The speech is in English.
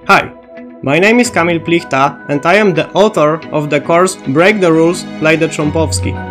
Hi, my name is Kamil Plichta and I am the author of the course Break the Rules, Play the Trompovsky.